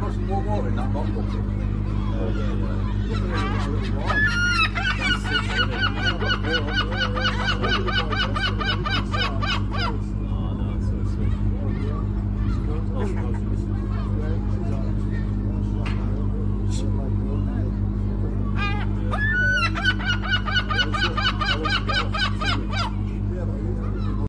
put some more water in that bottle. Yeah.